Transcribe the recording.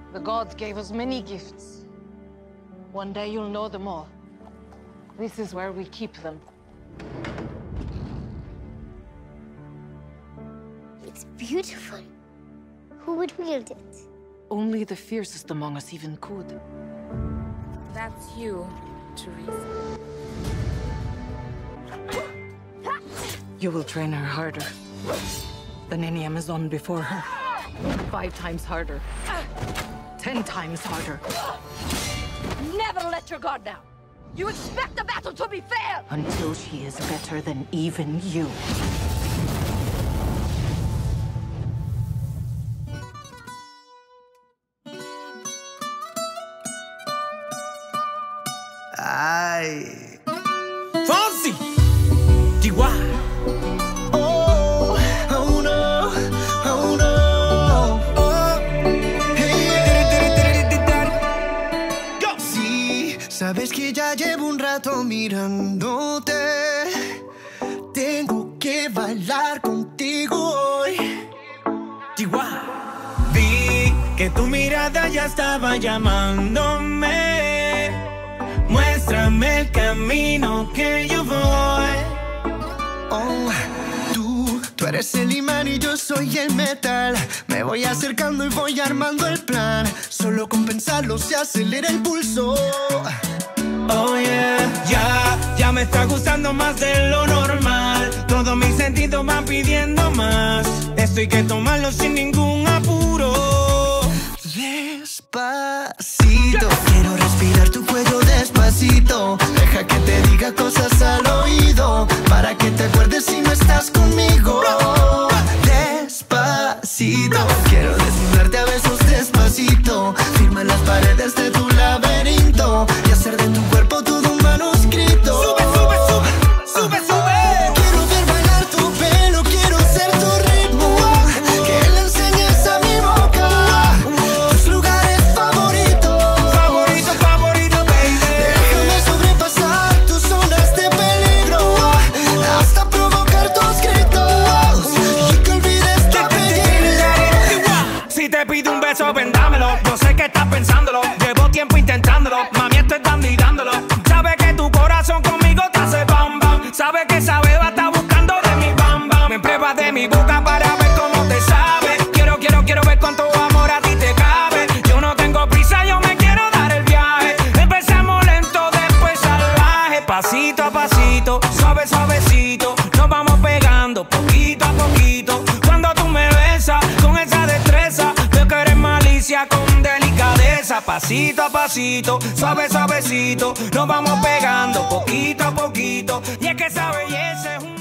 The gods gave us many gifts. One day you'll know them all. This is where we keep them. It's beautiful. Who would wield it? Only the fiercest among us even could. That's you, Teresa. You will train her harder than any Amazon before her. 5 times harder. 10 times harder. Never let your guard down. You expect the battle to be fair! Until she is better than even you. Ay. Fonsi! Chihuahua. Oh, oh no, oh no. Oh. Hey. Go. Sí, sabes que ya llevo un rato mirándote. Tengo que bailar contigo hoy. Chihuahua. Vi que tu mirada ya estaba llamándome. Muéstrame el camino que yo voy. Oh, tú eres el imán y yo soy el metal. Me voy acercando y voy armando el plan. Solo con pensarlo se acelera el pulso. Oh yeah, ya me está gustando más de lo normal. Todos mis sentidos van pidiendo más. Esto hay que tomarlo sin ningún apuro. Despacito, quiero respirar tu cuello despacito. Deja que te diga cosas al oído, para que te acuerdes si no estás conmigo. Despacito, quiero desnudarte a besos despacito. Firma las paredes de tu laberinto y hacer de tu cuerpo todo un manuscrito. Sube, sube, sube, sube, sube. Quiero ver bailar tu pelo, quiero ser tu ritmo. Que le enseñes a mi boca tus lugares favoritos. Favorito, favorito, baby. Déjame sobrepasar tus zonas de peligro hasta provocar tus gritos y que olvides tu apellido. Si te pido un beso, vendámelo. Yo sé que estás pensándolo. Llevo tiempo intentándolo. Mami, estoy dando y dándolo. Sabe que tu corazón conmigo te hace bam bam. Sabe que esa beba está buscando de mi bam bam. Me pruebas de mi boca para ver cómo te sabe. Quiero ver cuánto amor a ti te cabe. Yo no tengo prisa, yo me quiero dar el viaje. Empezamos lento, después salvaje. Pasito a pasito, suave, suavecito. Nos vamos pegando poquito a poquito. Cuando tú me besas con esa destreza, veo que eres malicia con delicadeza. Pasito a pasito, suave, suavecito. Nos vamos pegando poquito a poquito. Y es que esa belleza es un